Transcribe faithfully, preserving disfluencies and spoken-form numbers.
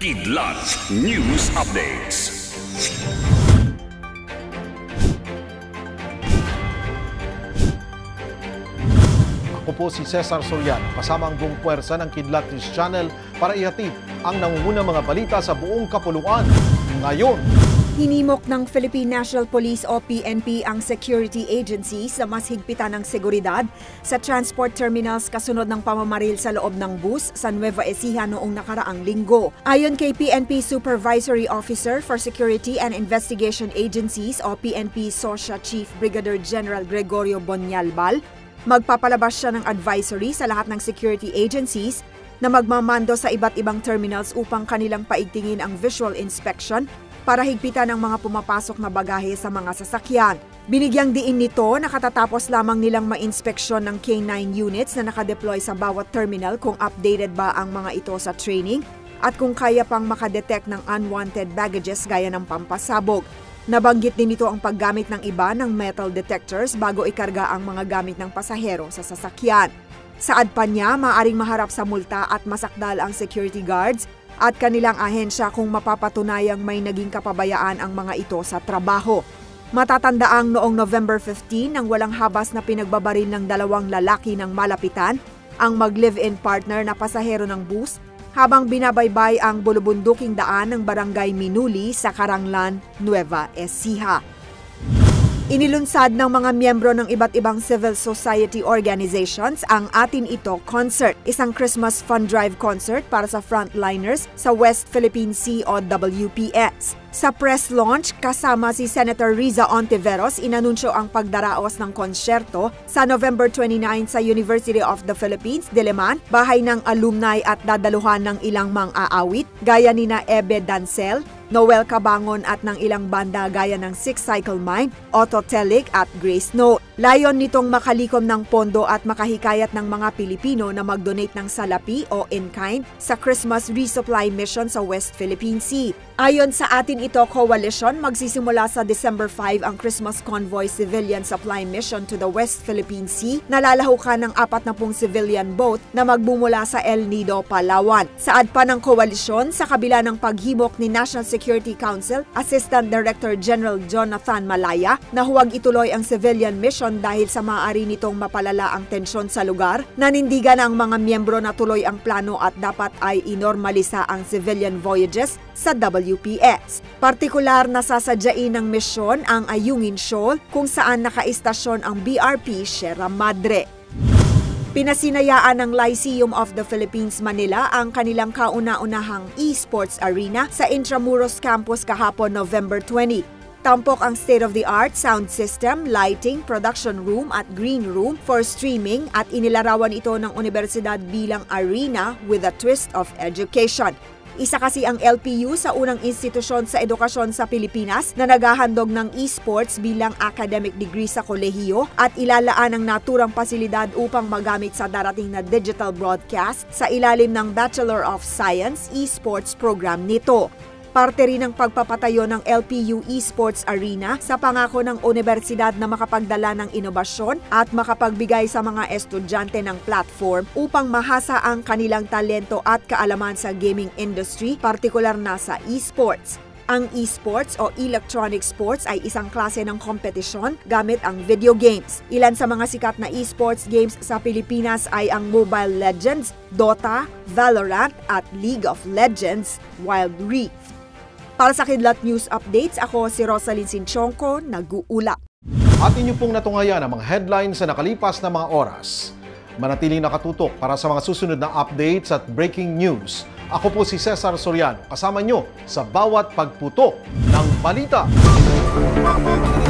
Kidlat News Updates. Ako po si Cesar Soriano, kasama ang buong puwersa ng Kidlat News Channel para ihatid ang nangungunang mga balita sa buong kapuluan. Ngayon, hinimok ng Philippine National Police o P N P ang security agencies na mas higpitan ng seguridad sa transport terminals kasunod ng pamamaril sa loob ng bus sa Nueva Ecija noong nakaraang linggo. Ayon kay P N P Supervisory Officer for Security and Investigation Agencies o P N P SOSIA Chief Brigadier General Gregorio Bonialbal, magpapalabas siya ng advisory sa lahat ng security agencies na magmamando sa iba't ibang terminals upang kanilang paigtingin ang visual inspection para higpitan ang mga pumapasok na bagahe sa mga sasakyan. Binigyang diin nito na katatapos lamang nilang ma-inspeksyon ng K nine units na nakadeploy sa bawat terminal kung updated ba ang mga ito sa training at kung kaya pang makadetect ng unwanted baggages gaya ng pampasabog. Nabanggit din nito ang paggamit ng iba ng metal detectors bago ikarga ang mga gamit ng pasahero sa sasakyan. Saad pa niya, maaaring maharap sa multa at masakdal ang security guards at kanilang ahensya kung mapapatunayang may naging kapabayaan ang mga ito sa trabaho. Matatandaang noong November fifteenth nang walang habas na pinagbabaril ng dalawang lalaki ng malapitan, ang mag-live-in partner na pasahero ng bus, habang binabaybay ang bulubunduking daan ng Barangay Minuli sa Caranglan, Nueva Ecija. Inilunsad ng mga miyembro ng iba't ibang civil society organizations ang Atin Ito Concert, isang Christmas fund drive concert para sa frontliners sa West Philippine Sea o W P S. Sa press launch, kasama si Senator Riza Ontiveros, inanunsyo ang pagdaraos ng konsyerto sa November twenty-ninth sa University of the Philippines, Diliman, bahay ng alumni at dadaluhan ng ilang mang-aawit, gaya nina Ebe Dancel, Noel Cabangon at ng ilang banda gaya ng Six Cycle Mind, Otto Telic at Grace Note. Layon nitong makalikom ng pondo at makahikayat ng mga Pilipino na mag-donate ng salapi o in-kind sa Christmas resupply mission sa West Philippine Sea. Ayon sa Atin Ito Coalition, magsisimula sa December fifth ang Christmas Convoy Civilian Supply Mission to the West Philippine Sea na lalahukan ng apat na pung civilian boat na magbumula sa El Nido, Palawan. Saad pa ng koalisyon, sa kabila ng paghimok ni National Security Council Assistant Director General Jonathan Malaya na huwag ituloy ang civilian mission dahil sa maaari nitong mapalala ang tensyon sa lugar, nanindigan ang mga miyembro na tuloy ang plano at dapat ay inormalisa ang civilian voyages sa W P S. Partikular na sasadyain ng misyon ang Ayungin Shoal kung saan nakaistasyon ang B R P Sierra Madre. Pinasinayaan ng Lyceum of the Philippines Manila ang kanilang kauna-unahang esports arena sa Intramuros Campus kahapon November twentieth. Tampok ang state-of-the-art sound system, lighting, production room at green room for streaming at inilarawan ito ng universidad bilang arena with a twist of education. Isa kasi ang L P U sa unang institusyon sa edukasyon sa Pilipinas na naghahandog ng esports bilang academic degree sa kolehiyo at ilalaan ang naturang pasilidad upang magamit sa darating na digital broadcast sa ilalim ng Bachelor of Science Esports program nito. Parte rin ng pagpapatayo ng L P U Esports Arena sa pangako ng universidad na makapagdala ng inobasyon at makapagbigay sa mga estudyante ng platform upang mahasa ang kanilang talento at kaalaman sa gaming industry, partikular na sa esports. Ang esports o electronic sports ay isang klase ng kompetisyon gamit ang video games. Ilan sa mga sikat na esports games sa Pilipinas ay ang Mobile Legends, Dota, Valorant at League of Legends, Wild Rift. Para sa Kidlat News Updates, ako si Rosalyn Sinchonko, nag-uula. At inyo pong natungayan ang mga headlines sa nakalipas na mga oras. Manatiling nakatutok para sa mga susunod na updates at breaking news. Ako po si Cesar Soriano, kasama nyo sa bawat pagputok ng balita.